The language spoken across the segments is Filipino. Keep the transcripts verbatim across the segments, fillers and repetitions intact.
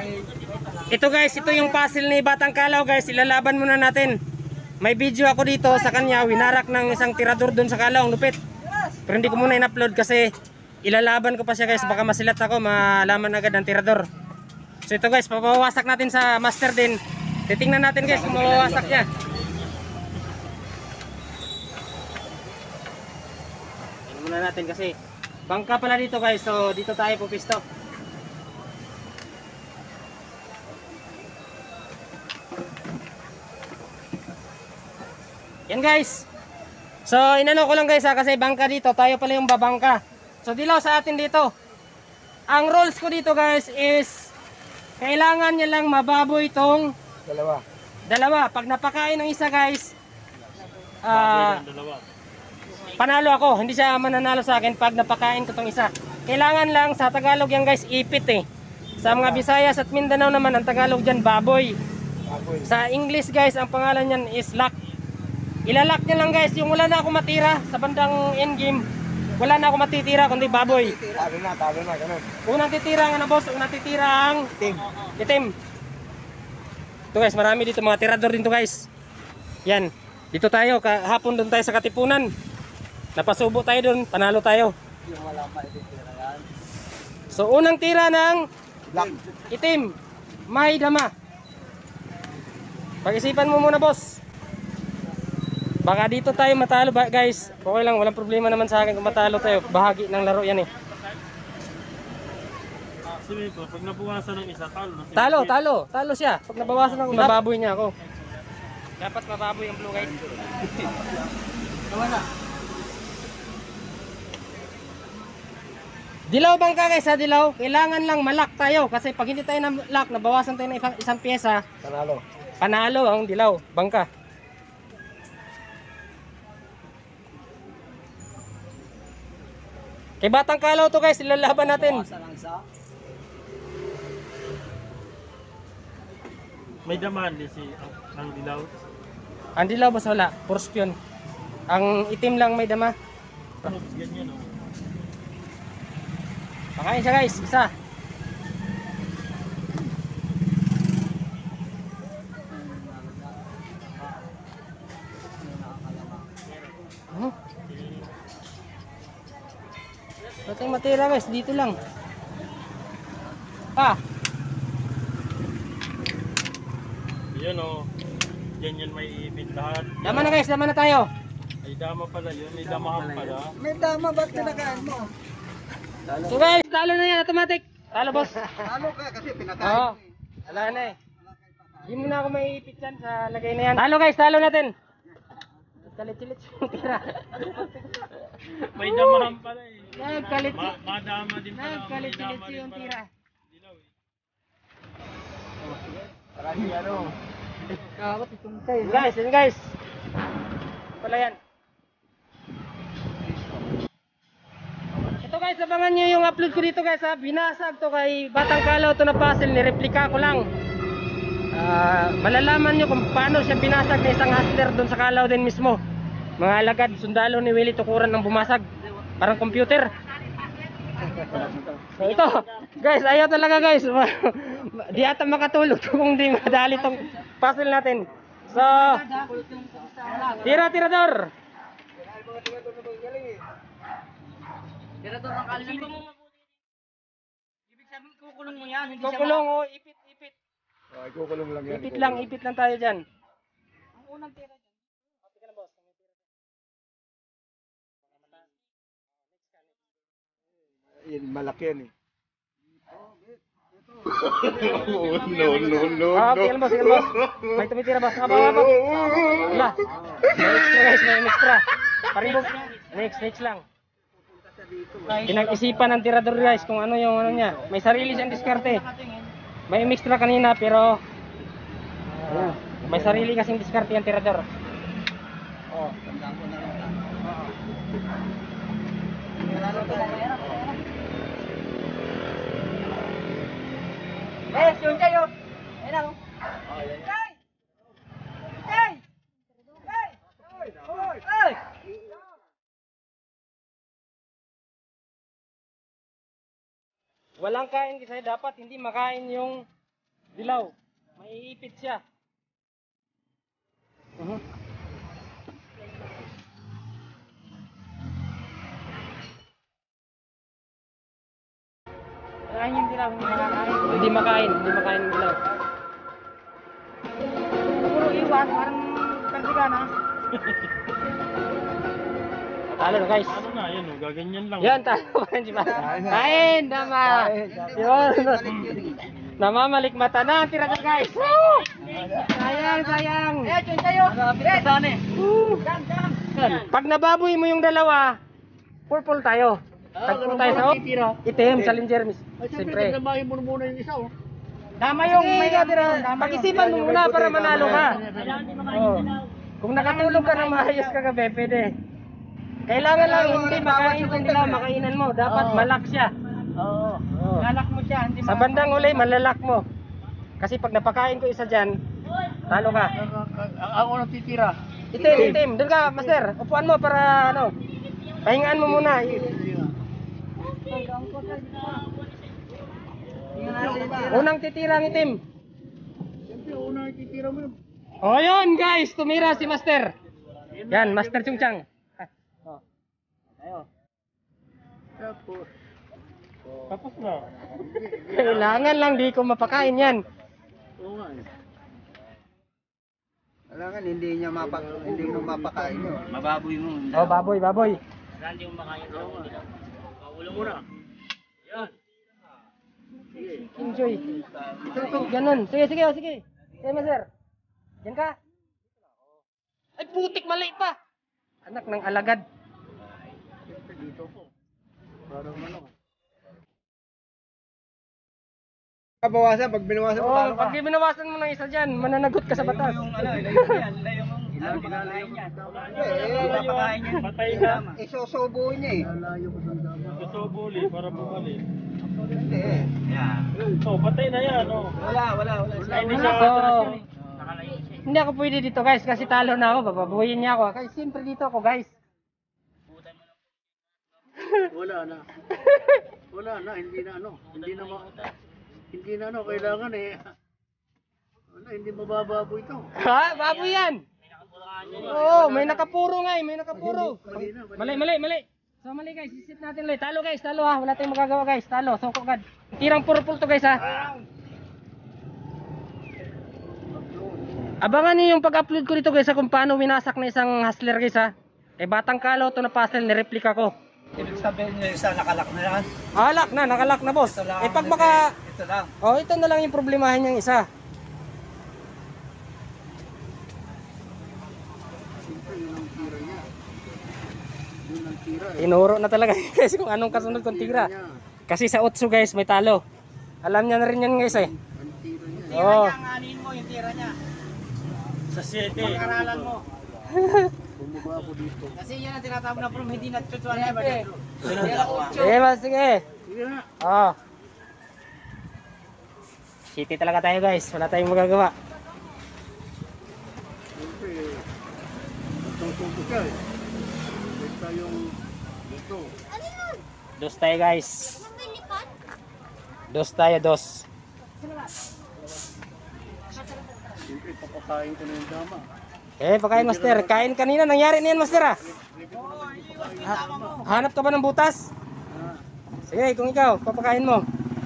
Ito guys, ito yung puzzle ni Batang Kalaw guys. Ilalaban muna natin. May video ako dito sa kanya, winarak ng isang tirador doon sa Kalaw, ang lupit. Pero hindi ko muna in-upload kasi ilalaban ko pa siya guys, baka masilat ako, malaman agad ng tirador. So ito guys, papawasak natin sa master din. Titingnan natin guys kung mawawasak niya. Tingnan muna natin kasi bangka pala dito guys, so dito tayo pupisto. Yan guys. So inano ko lang guys ha, kasi bangka dito, tayo pala yung babangka. So dilaw sa atin dito. Ang rules ko dito guys is kailangan niya lang mababoy itong Dalawa. Dalawa. Pag napakain ng isa guys, uh, panalo ako. Hindi siya mananalo sa akin pag napakain ko itong isa. Kailangan lang sa Tagalog yan guys, ipit eh. Sa mga Visayas at Mindanao naman, ang Tagalog dyan, baboy. Baboy. Sa English guys, ang pangalan niyan is lock. Ilalak niya lang guys, yung wala na ako matira sa bandang endgame, wala na ako matitira kundi baboy. Talo na, talo na, ganun. Unang titira nga na boss, unang titira ang Itim. itim. Ito guys, marami dito mga tirador din to guys. Yan, dito tayo, kahapon doon tayo sa Katipunan. Napasubo tayo doon, panalo tayo. Yung wala pa ititira yan. So unang tira ng Black. itim, may dama. Pag-isipan mo muna boss. Baka dito tayo matalo ba guys. Okay lang, walang problema naman sa akin kung matalo tayo. Bahagi ng laro yan eh. Sabi ko, pag nabawasan ng isa, talo na. Talo, talo, talo siya. Pag nabawasan ng mababoy niya ako. Dapat mababoy ang blue guys. Dilaw bangka guys ha, dilaw. Kailangan lang malak tayo. Kasi pag hindi tayo na lock, nabawasan tayo ng isang, isang pyesa, Panalo. panalo ang dilaw, bangka. Kay Batang Kalaw to guys, ilalaban natin. May daman din si ang dilaw. Ang dilaw boss wala, pursk yun. Ang itim lang may dama. Oops, ganyan oh. Pakain siya guys, isa. Huh? Ba't yung matira guys, dito lang. Ah, Yan oh. Ganyan may ipit lahat. dama na guys, dama na tayo. Ay dama pala yun, may damahan pala. May dama, ba't pinakain mo? So guys, talo na yan, automatic. Talo boss. Talo ka kasi pinakain Oo, mo eh. wala na eh. Hindi mo na ako may ipit dyan sa lagay na yan. Talo guys, talo natin. Kalit-kilit yung tira. May damahan pala eh. Nagkalit, Ma madama din pala. may nagkalit-kilit dama din yung pala. tira. Dilaw eh. Parang ano. Yun guys, yun guys. Pala yan. Ito guys, abangan nyo yung upload ko dito guys ha. Binasag to kay Batang Kalaw to na puzzle, nireplika ko lang. Ah, malalaman nyo kung paano siya binasag na isang hustler doon sa Kalaw din mismo. Mga alagad, sundalo ni Willie tukuran ng bumasag. Parang computer. So ito, guys, ayaw talaga guys. Di ata makatulog kung di madali tong puzzle natin. So, tira tirador. Tirador ng kalimutan mo mabuti. Ibig sabihin kukulong mo yan, hindi siya Kukulong o ipit ipit. Oh, ikukulong lang yan. Ipit lang, ipit lang tayo diyan. Ang unang tira dyan. Okay na boss. Yan, malaki yan eh. No, no, no, Ah, okay lang boss, okay lang boss. May tumitira boss. Nga ba, ba? Wala. May extra guys, may extra. Parimbog. Next, next lang. Pinag-isipan ng tirador guys kung ano yung ano niya. May sarili siyang diskarte. May extra kanina pero ayan, may sarili kasing diskarte yung tirador. Oh, tandaan ko na lang. Eh, yun kayo. Ayun lang. Oh, yan yan. Hey! Hey! Hey! Hey! Walang kain kasi dapat hindi makain yung Dilaw. May ipit siya. Uh-huh. Kain yung dilaw, hindi makakain. Hindi makain, hindi makain ng dilaw. Puro iwan, parang kansiga na. Talo na guys. Ano na, yan o, gaganyan lang. Yan, talo pa di ba? Kain, dama. Yun. Namamalik mata na, tira na guys. Woo! Sayang, sayang. Eh, yun sa'yo. Eh, sana eh. Pag nababoy mo yung dalawa, purple tayo. Tagpo tayo sa itim, challenger, miss. Siyempre. Siyempre, mo muna yung isa, oh. Dama yung may katira. Pag-isipan mo muna para manalo ka. Oh. Kung nakatulog ka na maayos kagabi, pwede. Kailangan lang hindi makain kung dilaw, makainan mo. Dapat malak siya. Oo. Oh. Lalak mo siya. Hindi Sa bandang uli, malalak mo. Kasi pag napakain ko isa dyan, talo ka. Ako nang titira. Itim, itim. Doon ka, master. Upuan mo para ano. Pahingaan mo muna. Unang titirang itim. Siyempre, una titira mo yun. Oh, yun guys. Tumira si master. Yan, Master Chungchang. Tapos, Tapos na. Kailangan lang di ko mapakain yan. oo nga eh. Kailangan hindi niya mapak hindi mo mapakain yun. Mababoy mo. Oh, baboy, baboy. Hindi mo makain sa dilaw. Ulo muna. Enjoy. Ganun. Sige, sige, oh, sige. Sige, master. Yan ka. Ay, putik, mali pa. Anak ng alagad. Dito po. Parang ano. Kabawasan, pag binawasan mo, Oh, talo ka. pag binawasan mo ng isa dyan, mananagot ka sa batas. Ano, ilayo mo yan. Ilayo mo. Ilayo mo. Eh, Patay ka. isusubo niya eh. Gusto buli para bumalik. Hindi eh. So, patay na yan, oh. Wala, wala, wala. Hindi siya So, atras yun eh. hindi ako pwede dito guys kasi talo na ako, bababuhin niya ako. Kasi siyempre dito ako guys. Wala na. Wala na, hindi na ano. Hindi na ma... Hindi na ano, kailangan eh. Wala, hindi mabababoy ito. Ha? Baboy yan! Oo, may nakapuro nga eh, may nakapuro. Mali, mali, mali. So mali guys, isit natin ulit. Talo guys, talo ha. Wala tayong magagawa guys, talo. Soko agad. Tirang purple to guys ha. Abangan niyo yung pag-upload ko dito guys ha, kung paano winasak na isang hustler guys ha. Eh batang kalaw to na puzzle, nireplika ko. Ibig sabihin niya isa nakalak na yan. Ah, lock na, nakalak na boss. Eh pag baka, Ito lang. oh ito na lang yung problemahin niyang isa. Tinuro na talaga guys kung anong kasunod kong tira. Kasi sa otso guys may talo. Alam niya na rin yan guys eh. Oo. Ang anin mo, yung tira niya. Sa siyete. Pag-aralan mo. Bumaba ako dito. Kasi yan ang tinatawag na from hindi natutuan na ba? Sige ba, sige. Oo. City talaga tayo guys. Wala tayong magagawa. Siyempre, itong tubo siya eh. May tayong dito. Dos tayo guys. Dos tayo, dos. Siyempre, papakain ko na yung dama. Eh, pakain master. Kain kanina. Nangyari na yan master ah. Ha- hanap ka ba ng butas? Sige, kung ikaw, papakain mo.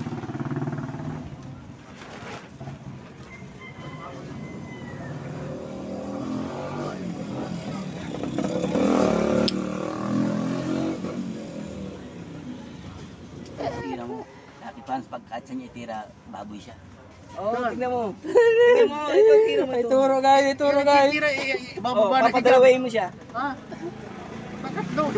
Tira mo. Happy fans pagkat sa niya itira, baboy siya. Oo, tignan mo. Tignan mo, ito tira mo Ay, ito. turo guys, ay, turo guys. Tira, Oh, ibababa na kita. papadalawain mo siya. Ha? Bakit daw?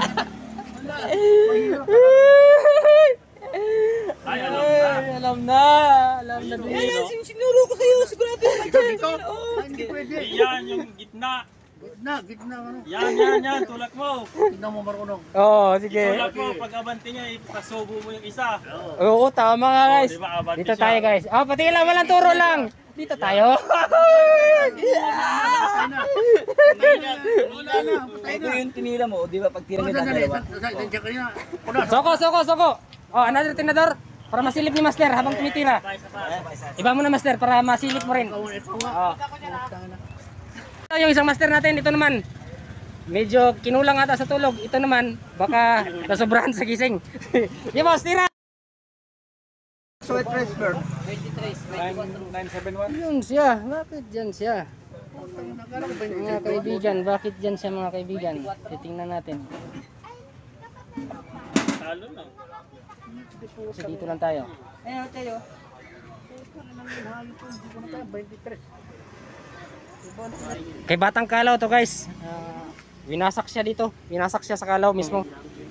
Ay, alam na. Ay, alam na. Alam na din. Ayun, Sinuro ko sa'yo, sigurado yung Ito, dito. Ay, hindi pwede. yan yung gitna. Gitna, gitna ano. Yan, yan, yan. Tulak mo. Tignan mo marunong. Oo, sige. Tulak mo. Pag abante niya, ipasubo mo yung isa. Oo, tama nga guys. Oh, di ba, abante Dito siya. tayo guys. Oh, pati lang, walang turo lang. Dito tayo. Wala na, patay Ito na. yung tinira mo, di ba? Pag tira Oh, niya sandali, dalawa. sa- sa- nandiyan ka na. Una, Soko, soko, soko. Oh, another tinador. Para masilip ni Master habang tumitira. Iba mo na Master para masilip mo rin. Ito, ito nga. Oo. Putang ina. Ito yung isang Master natin, ito naman. Medyo kinulang ata sa tulog. Ito naman, baka nasobrahan sa gising. Di boss, tira! So, it trace bird. nine seven one. Yun siya, bakit dyan siya? Mga kaibigan, bakit dyan siya mga kaibigan? Titingnan natin. Talo na. Kasi dito lang tayo. Ayun, tayo. Kay Batang Kalaw to guys. Ah, winasak siya dito. Winasak siya sa Kalaw mismo.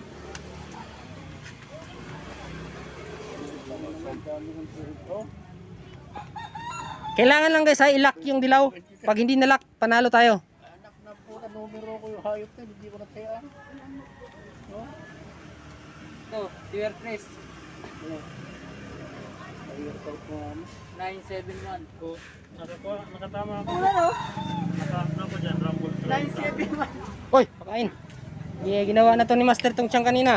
Kailangan lang guys ha, i-lock yung dilaw. Pag hindi na-lock, panalo tayo. Anak na puta, numero ko yung hayop na, hindi ko natayaan. Ito, Tier Trace. nine seven one. Oh, nakakuha, nakatama ako. Ano? Nakatama ko dyan, Rumble Trail. nine seven one. Hoy, pakain. Yeah, ginawa na to ni Master tong siyang kanina.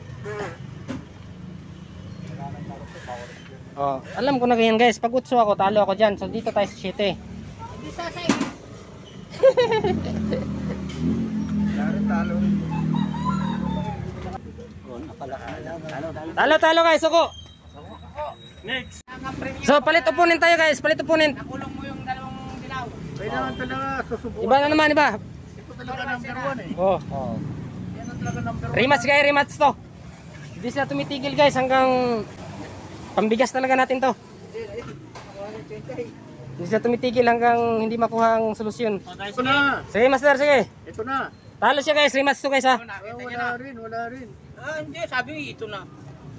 Oh, alam ko na ganyan guys. Pag utso ako, talo ako dyan. So dito tayo sa siete. Hindi sasay. Talo, talo guys, suko. Next! So palit opponent tayo guys, palit opponent. Nakulong mo yung dalawang dilaw. Kailangan talaga susubukan. Iba na naman, iba. Ito talaga number one eh. Oh. Yan ang talaga number one. Rematch guys, rematch to. Hindi sila tumitigil guys hanggang pambigas talaga natin to. Hindi sila tumitigil hanggang hindi makuha ang solusyon. Ito na. Sige master, sige. Ito na. Talo siya guys, rematch to guys ha. Eh, wala rin, wala rin. Ah, hindi. Sabi mo, ito na.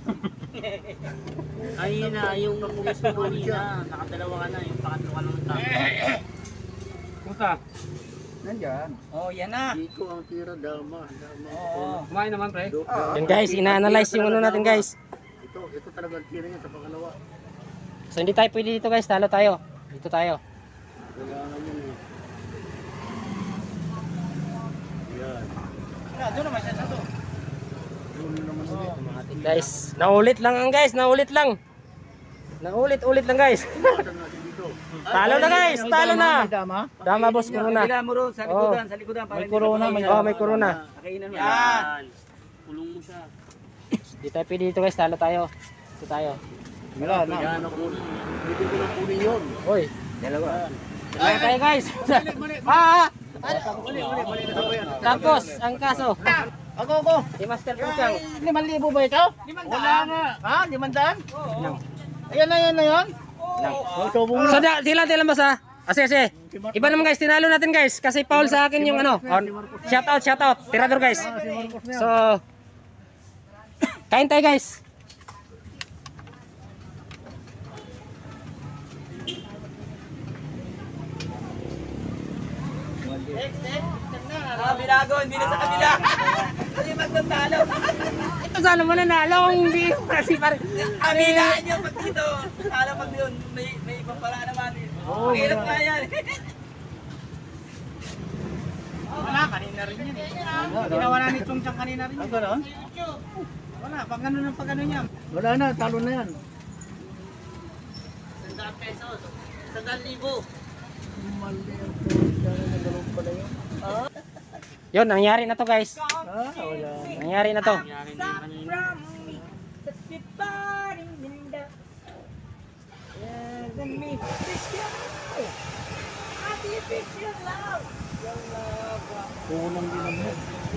Ay na, yung gusto ko na, nakadalawa ka na, yung pangatlo ka naman tayo. Puta. Nandyan. Oh, yan na. Dito ang tira, dama. Dama. Oo. Kumain naman pre. Do- Yan guys, ina-analyze yung ano natin guys. Ito, ito talaga ang tira niya sa pangalawa. So hindi tayo pwede dito guys, talo tayo. Dito tayo. Kailangan yun eh. Yan. Doon naman siya sa to. Yun naman ulit. Guys, naulit lang ang guys, naulit lang. Naulit-ulit lang guys. Ito natin dito. Talo na guys, talo na. Dama? Dama boss, corona. Kabila mo ron, sa likodan, sa likodan. May corona, may, oh, may corona. Kainan mo. Yan. Kulong mo siya. Di tayo pwede dito guys, talo tayo. Dito tayo. Wala na. Yan ako. Dito ko lang kunin yun. Oy, Dalawa. talo tayo guys. Mali, ah, mali, mali, mali na ako yan. tapos ang kaso, Ako, ako. si Master Pusang. Limang libo ba ito? Wala nga. Ha? Limandaan? Ilang. Ayan na yan na yan. Ilang. Oh, subong So na. da, sila sila boss ha. Kasi kasi iba naman guys, tinalo natin guys kasi foul sa akin yung ano. On, shout out, shout out. Tirador guys. Ah, si Marcos na yan. So kain tayo guys. Ah, binago, hindi na sa kabila. Kasi magtatalo. Ito sana mo nanalo kung hindi kasi pare. Kabilaan nyo pag dito. Talo pag yun, may, may ibang para naman eh. Oo, Mahirap wala. nga yan. Wala, kanina rin yan. Ginawa na ni Chung Chang kanina rin. Ah, gano'n? Wala, pag ano ng pag ano niya. Wala na, talo na yan. Sandaan pesos. Sandaan libo. Mali ang puta na nagalaw pala yun. Yun, nangyari na to guys. Ah, wala. Nangyari na to. Kulang din naman.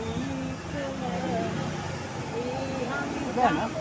Yan, ha?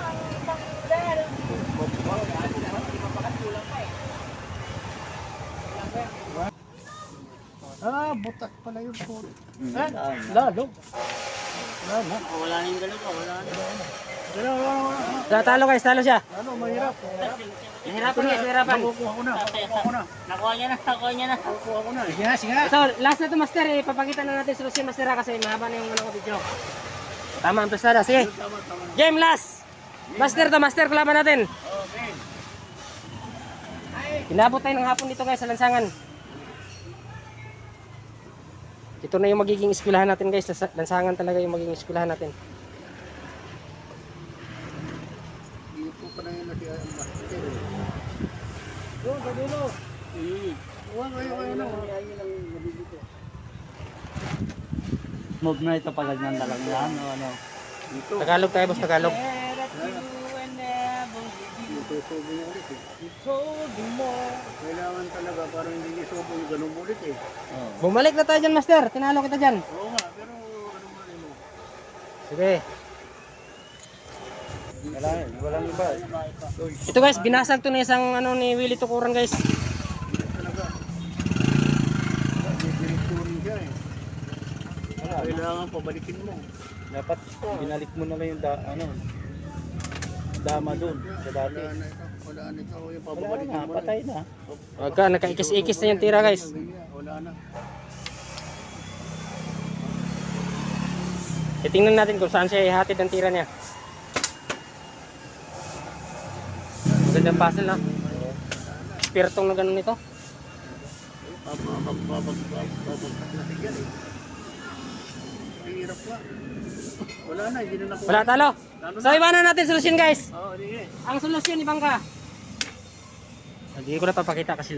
Ah, butas pala yung po. Eh, lalo. Wala na. Wala na yung dalawa, wala na. Wala, wala, wala. So, talo guys, talo siya. Ano, mahirap. Nahirapan guys, nahirapan. Nakukuha ko na. Nakukuha ko na. Nakuha niya na, nakuha niya na. Nakukuha ko na. Sige nga, sige nga. Ito, last na to master eh. Papakita na natin solusyon master ha, kasi mahaba na yung ano ko video. Tama ang prestada. Sige. Tama, tama. Game last. Master to, master kalaban natin. Okay. Inabot tayo ng hapon dito guys sa lansangan. Ito na yung magiging eskwelahan natin guys. Lansa- Lansangan talaga yung magiging eskwelahan natin. Dito pa sa dulo. Hmm. Huwag kayo kayo na. Move na ito pag ganyan na lang yan. O ano. Dito. Tagalog tayo, boss, Tagalog. Isusubo niya ulit eh. Kailangan talaga parang hindi isubo yung ganun ulit eh. Oh. Bumalik na tayo dyan, master. Tinalo kita dyan. Oo nga, pero ano man mo. Sige. Wala yun. Walang iba. Ito guys, binasag to na isang ano ni Willie Tukuran guys. Talaga. Diretsurin siya eh. Kailangan pabalikin mo. Dapat binalik mo na lang yung da, ano, dama dun sa dati. Wala na ito. Wala na ito. Yung Wala pababalikin na, mo patay na. Wag ka, nakaikis-ikis na yung tira guys. Wala na. Titingnan natin kung saan siya ihatid ang tira niya. Magandang puzzle na. Spirtong na ganun ito. Babagtak na siya eh. Hirap nga. Wala na, hindi na nakuha. Wala talo. So iba na natin solusyon guys. Oo, hindi eh. Ang solusyon ibang ka. Hindi ko na papakita kasi